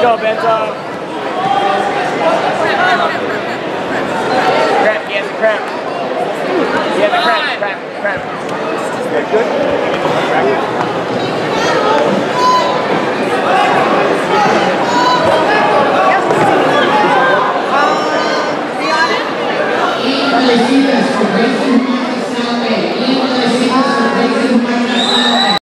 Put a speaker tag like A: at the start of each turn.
A: go, Benzo. Crap, he has a crap. He has a crap.
B: Good?